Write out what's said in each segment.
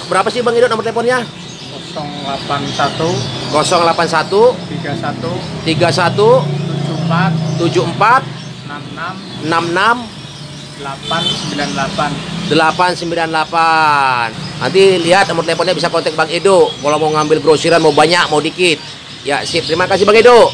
berapa sih Bang Ido nomor teleponnya? 081 081 31 31 74 74 66 66 898. 898. Nanti lihat nomor teleponnya, bisa kontak Bang Edo kalau mau ngambil grosiran, mau banyak mau dikit. Ya sip, terima kasih Bang Edo.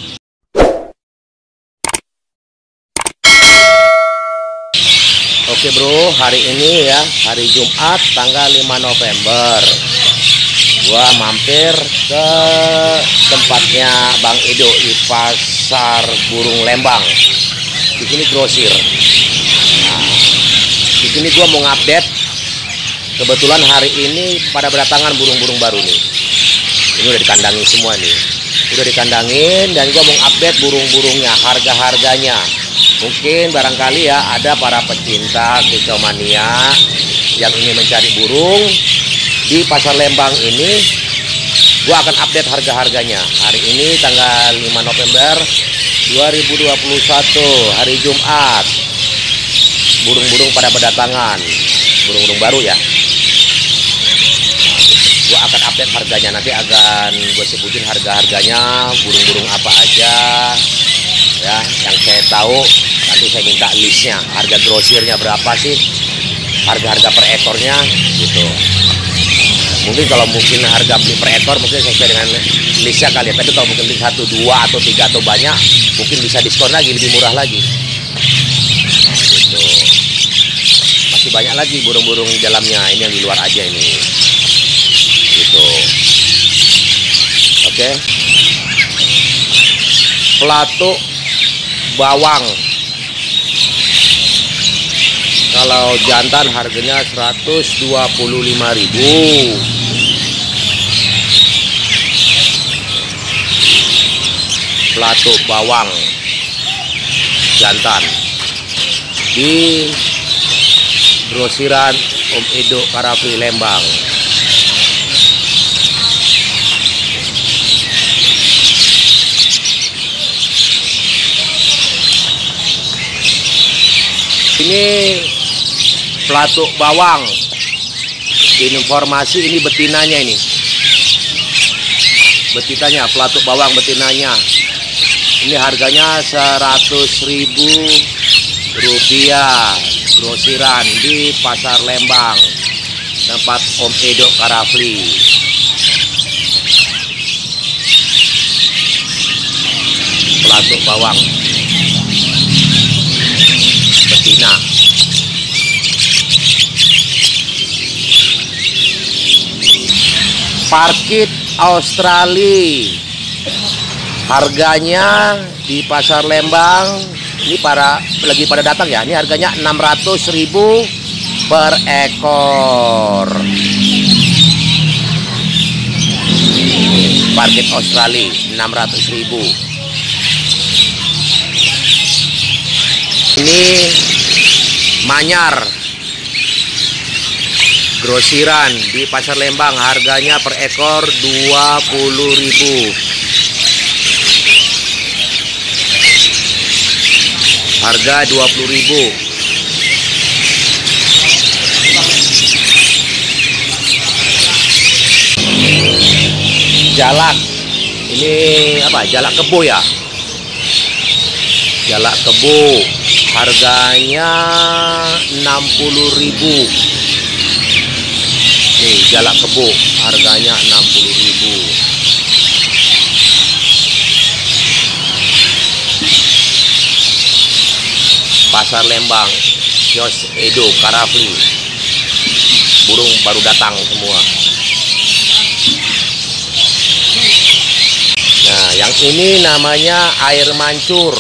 Oke bro, hari ini ya, hari Jumat tanggal 5 November. Gua mampir ke tempatnya Bang Edo di Pasar Burung Lembang. Di sini grosir. Nah, di sini gua mau ngupdate. Kebetulan hari ini pada berdatangan burung-burung baru nih. Ini udah dikandangin semua nih. Udah dikandangin dan gua mau update burung-burungnya, harga-harganya. Mungkin barangkali ya ada para pecinta kicomania yang ingin mencari burung di Pasar Lembang ini. Gua akan update harga-harganya. Hari ini tanggal 5 November 2021, hari Jumat. Burung-burung pada berdatangan, burung-burung baru ya. Gua akan update harganya, nanti akan gue sebutin harga-harganya, burung-burung apa aja ya yang saya tahu. Nanti saya minta listnya, harga grosirnya berapa sih, harga-harga per ekornya gitu. Mungkin kalau harga beli per ekor mungkin sesuai dengan listnya kali ya. Tapi kalau mungkin beli 1, 2 atau 3 atau banyak, mungkin bisa diskon lagi, lebih murah lagi gitu. Masih banyak lagi burung-burung di dalamnya, ini yang di luar aja ini gitu. Oke, pelatuk bawang kalau jantan harganya 125.000. Pelatuk bawang jantan di grosiran Om Edo Karafli Lembang. Ini pelatuk bawang. Informasi ini betinanya ini. Betinanya, pelatuk bawang betinanya. Ini harganya 100.000 rupiah. Grosiran di Pasar Lembang, tempat Om Edo Karafli. Pelatuk bawang betina. Parkit Australia, harganya di Pasar Lembang ini lagi pada datang ya. Ini harganya 600.000 per ekor. Parkit Australia 600.000. Ini manyar grosiran di Pasar Lembang, harganya per ekor 20.000. Harga 20.000. Jalak, ini apa? Jalak kebo ya. Jalak kebo harganya 60.000. Nih jalak kebo harganya 60.000. Pasar Lembang, kios Edo Karafli. Burung baru datang semua. Nah, yang ini namanya air mancur.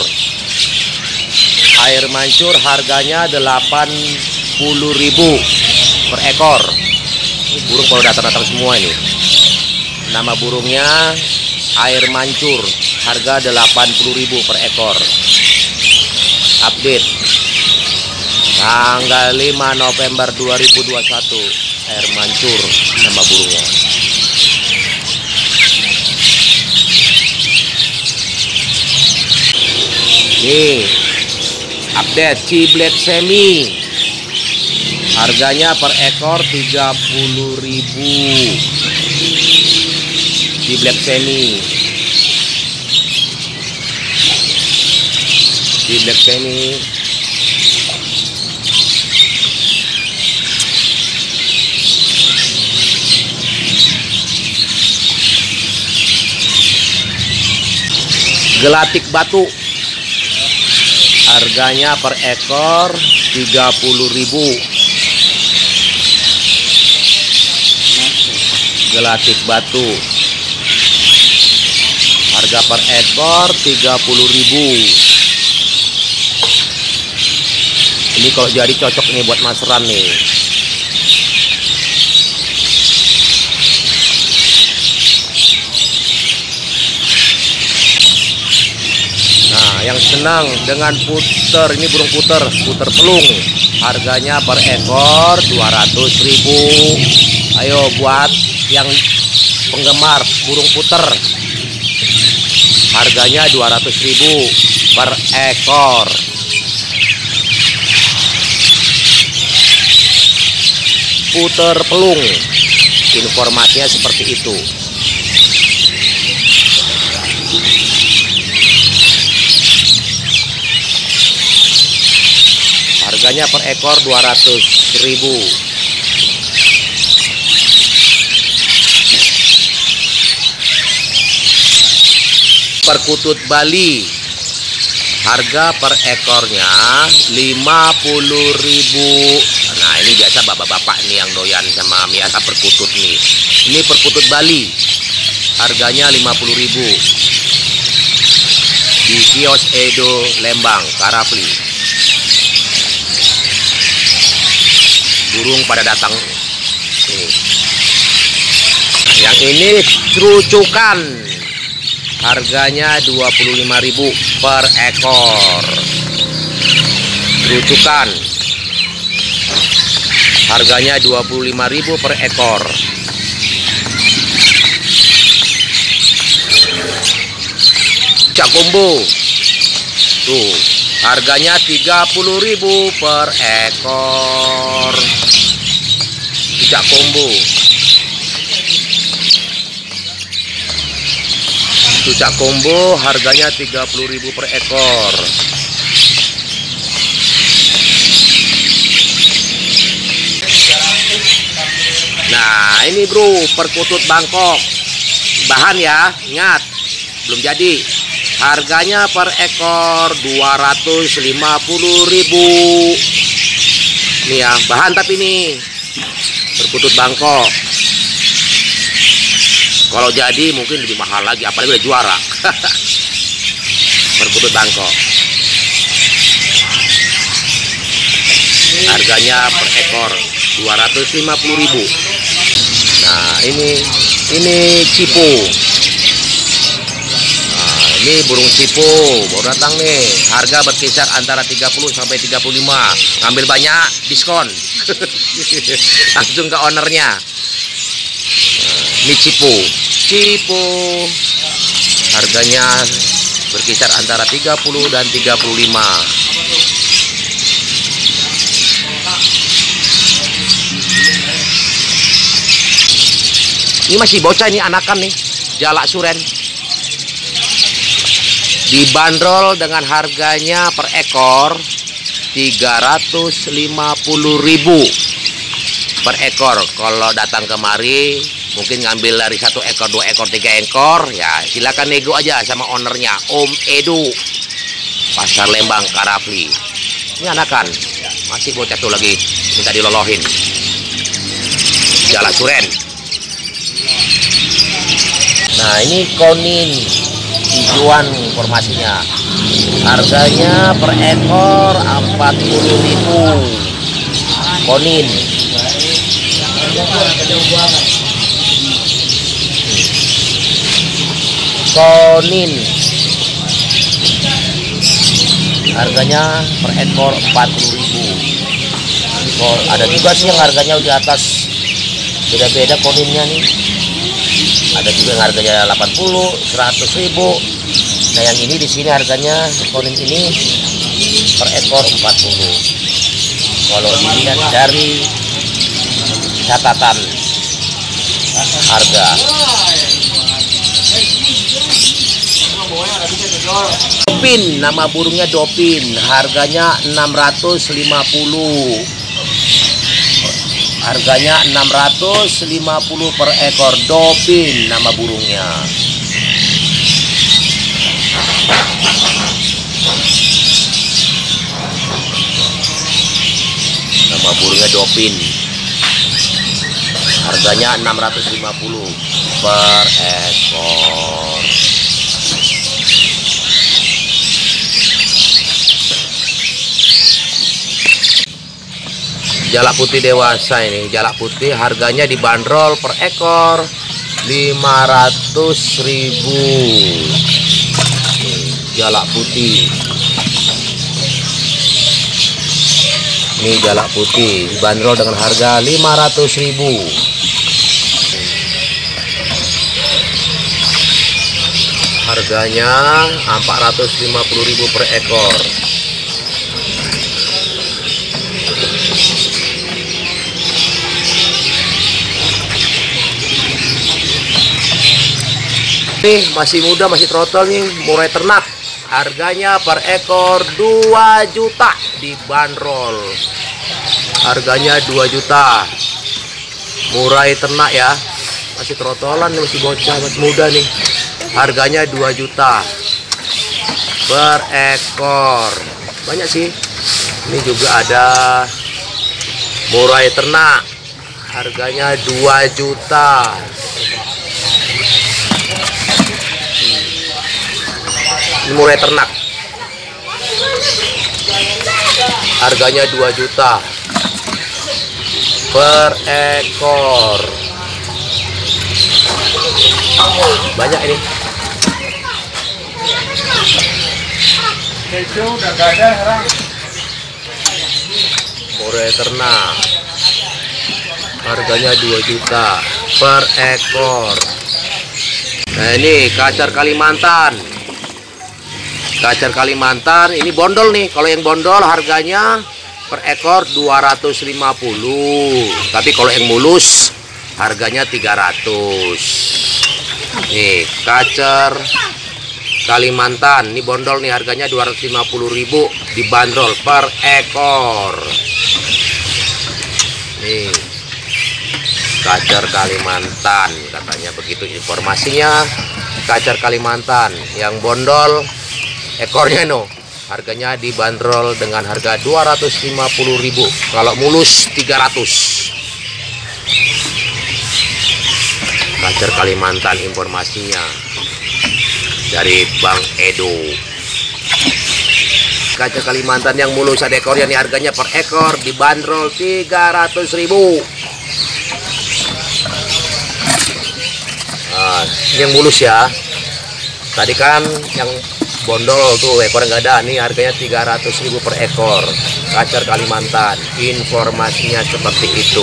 Air mancur harganya 80.000 per ekor. Ini burung baru datang-datang semua ini. Nama burungnya air mancur, harga 80.000 per ekor. Update tanggal 5 November 2021, air mancur nama burungnya. Nih update ciblet semi, Harganya per ekor 30.000 di Black Penny. Di Black Penny. Gelatik batu. Harganya per ekor 30.000. Gelatik batu. Harga per ekor 30.000. Ini kalau jadi cocok nih buat maseran nih. Nah, yang senang dengan puter, ini burung puter pelung. Harganya per ekor 200.000. Ayo buat yang penggemar burung puter. Harganya 200.000 per ekor. Puter pelung. Informasinya seperti itu. Harganya per ekor 200.000. Perkutut Bali, harga per ekornya 50.000. Nah, ini biasa bapak-bapak nih yang doyan sama biasa perkutut nih. Ini perkutut Bali, harganya 50.000 di kios Edo Lembang, Karafli. Burung pada datang ini. Yang ini cerucukan, harganya 25.000 per ekor. Cerucukan, harganya 25.000 per ekor. Cak combo, tuh harganya 30.000 per ekor. Cak combo. Cucak combo harganya 30.000 per ekor. Nah, ini bro, perkutut Bangkok. Bahan ya, ingat, belum jadi. Harganya per ekor 250.000. Nih ya, bahan tapi nih perkutut Bangkok. Kalau jadi mungkin lebih mahal lagi, apalagi udah juara. Perkutut Bangkok. Harganya per ekor 250.000. Nah, ini cipo. Nah, ini burung cipo baru datang nih. Harga berkisar antara 30 sampai 35. Ngambil banyak diskon. Langsung ke ownernya. Ini cipo, harganya berkisar antara 30 dan 35. Ini masih bocah, ini anakan nih, jalak suren. Dibanderol dengan harganya per ekor 350.000 per ekor. Kalau datang kemari mungkin ngambil dari 1 ekor, 2 ekor, 3 ekor, ya silakan nego aja sama ownernya, Om Edo, Pasar Lembang, Karafli. Ini anakan, masih bocah tuh lagi minta dilolohin. Jalak suren. Nah, ini konin hijauan informasinya. Harganya per ekor 40.000. Konin. Konin. Harganya per ekor 40.000. Ada juga sih yang harganya di atas, beda-beda koninnya nih. Ada juga yang harganya 80, 100.000. Nah, yang ini di sini harganya konin ini per ekor 40. Kalau dilihat dari catatan harga, Dopin, nama burungnya Dopin, harganya 650. Harganya 650 per ekor. Dopin nama burungnya. Nama burungnya Dopin. Harganya 650 per ekor. Jalak putih dewasa ini, jalak putih harganya dibanderol per ekor 500.000. Jalak putih. Ini jalak putih dibanderol dengan harga 500.000. Harganya 450.000 per ekor. Nih masih muda, masih trotol nih, murai ternak. Harganya per ekor 2 juta dibanderol. Harganya 2 juta. Murai ternak ya. Masih trotolan, masih bocah, masih muda nih. Harganya 2 juta per ekor. Banyak sih. Ini juga ada murai ternak. Harganya 2 juta. Ini murai ternak. Harganya 2 juta per ekor. Banyak ini. Murai ternak. Harganya 2 juta per ekor. Nah ini kacar Kalimantan. Kacar Kalimantan ini bondol nih. Kalau yang bondol harganya per ekor 250. Tapi kalau yang mulus harganya 300. Nih kacar Kalimantan ini bondol nih, harganya 250.000 dibanderol per ekor. Nih kacar Kalimantan, katanya begitu informasinya. Kacar Kalimantan yang bondol ekornya harganya dibanderol dengan harga 250.000. Kalau mulus 300. Kacar Kalimantan informasinya dari Bang Edo. Kacar Kalimantan yang mulus ada ekornya nih, harganya per ekor dibanderol 300.000. Nah, ini yang mulus ya. Tadi kan yang bondol tuh ekornya nggak ada, nih harganya 300.000 per ekor. Kacar Kalimantan informasinya seperti itu.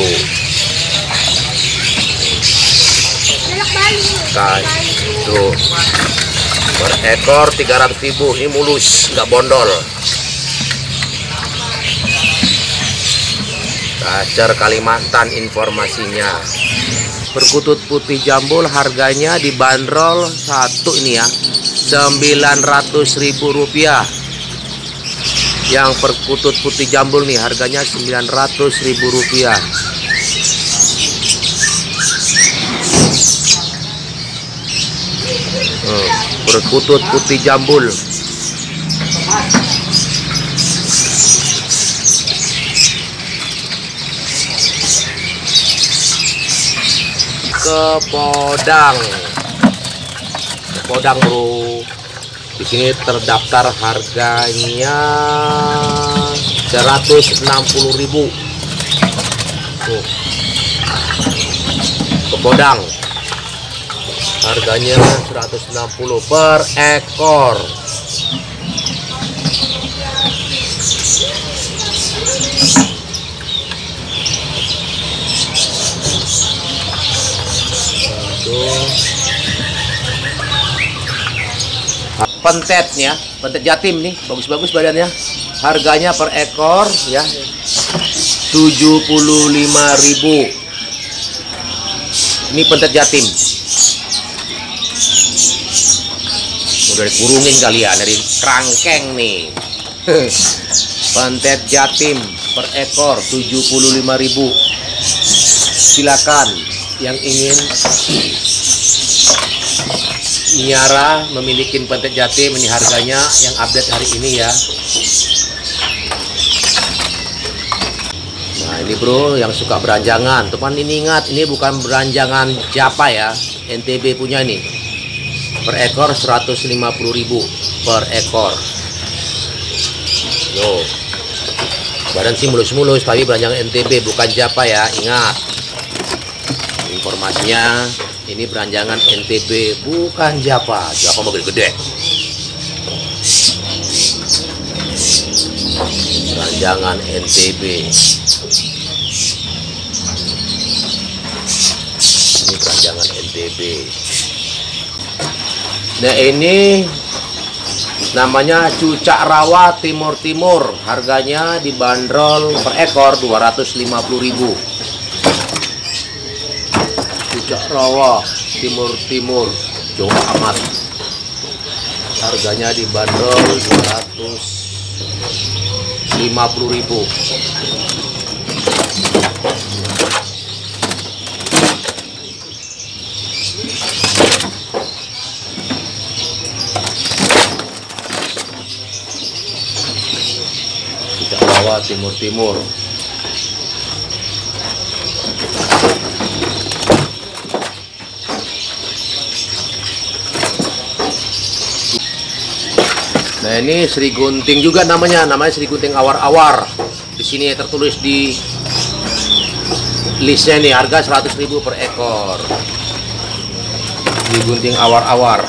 Tuh per ekor 300.000. Ini mulus nggak bondol. Kacar Kalimantan informasinya. Perkutut putih jambul harganya dibanderol satu ini ya 900.000 rupiah. Yang perkutut putih jambul nih harganya 900.000 rupiah. Perkutut putih jambul. Kepodang. Kepodang bro. Di sini terdaftar harganya 160.000. Tuh. Kepodang. Harganya 160 per ekor. Pentetnya, pentet Jatim nih, bagus-bagus badannya. Harganya per ekor ya 75.000. Ini pentet Jatim. Udah dikurungin kali ya, dari kerangkeng nih. Pentet Jatim per ekor 75.000. Silakan yang ingin miara memiliki pentet Jatim, ini harganya yang update hari ini ya. Nah ini bro, yang suka beranjangan, teman ini ingat, ini bukan beranjangan Japa ya, NTB punya nih. Per ekor 150.000 per ekor. Yo, badan sih mulus-mulus, tapi beranjangan NTB bukan Japa ya, ingat. Informasinya ini beranjangan NTB bukan Japa. Japa mau gede-gede. Beranjangan NTB. Ini beranjangan NTB. Nah ini namanya cucak rawa timur-timur. Harganya dibanderol per ekor 250.000. Cucak rawa timur-timur Jawa amat, harganya dibanderol 250.000. Cucak rawa timur-timur. Nah ini Sri Gunting juga namanya Sri Gunting awar-awar. Di sini tertulis di listnya nih, harga 100.000 per ekor. Sri Gunting awar-awar.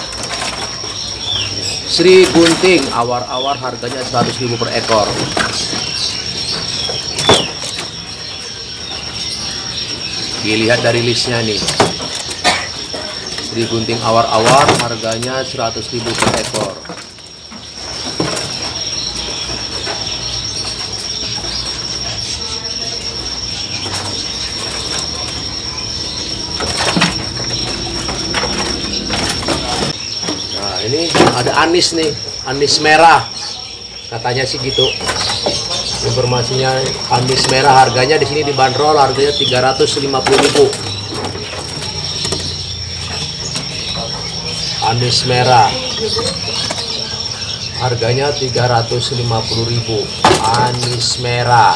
Sri Gunting awar-awar harganya 100.000 per ekor. Dilihat dari listnya nih. Sri Gunting awar-awar harganya 100.000 per ekor. Ini ada anis nih, anis merah, katanya sih gitu. Informasinya anis merah harganya di sini dibanderol harganya 350.000. Anis merah harganya 350.000. Anis merah.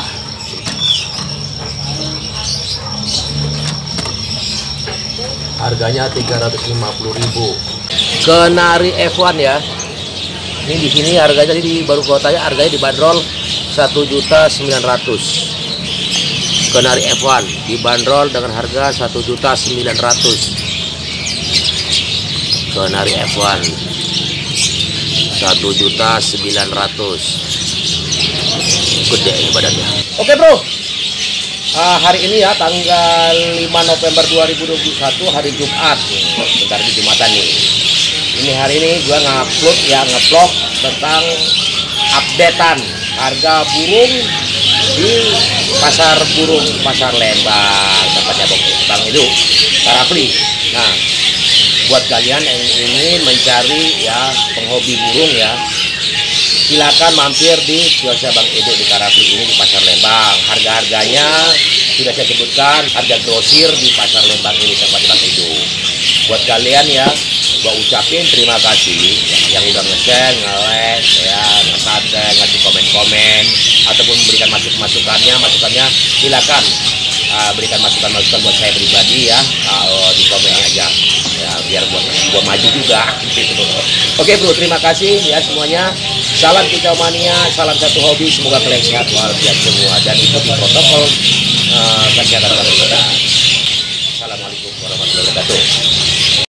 Harganya 350.000. Kenari F1 ya. Ini di sini harganya di baru kotanya harganya dibanderol 1.900.000. Kenari F1 dibanderol dengan harga 1.900.000. Kenari F1 1.900.000. Gede ini badannya. Oke bro. Hari ini ya tanggal 5 November 2021 hari Jumat. Bentar di Jumatan nih. Ini hari ini gua nge-vlog tentang updatean harga burung di pasar burung Pasar Lembang, tempatnya Bang Edo Karafli. Nah, buat kalian yang ingin mencari ya penghobi burung ya, silakan mampir di kiosnya Bang Edo di Karafli ini di Pasar Lembang. Harga-harganya sudah saya sebutkan, harga grosir di Pasar Lembang ini tempatnya Bang Edo. Buat kalian ya, gua ucapin terima kasih yang udah nge-share, nge-like, ya, nge-subscribe, ngasih komen-komen ataupun memberikan masukannya silakan berikan masukan buat saya pribadi ya, di komennya aja ya, biar gua maju juga gitu. Oke bro, terima kasih ya semuanya. Salam kicau mania, salam satu hobi, semoga kalian sehat walafiat semua dan ikuti protokol kesehatan kita. Assalamualaikum warahmatullahi wabarakatuh.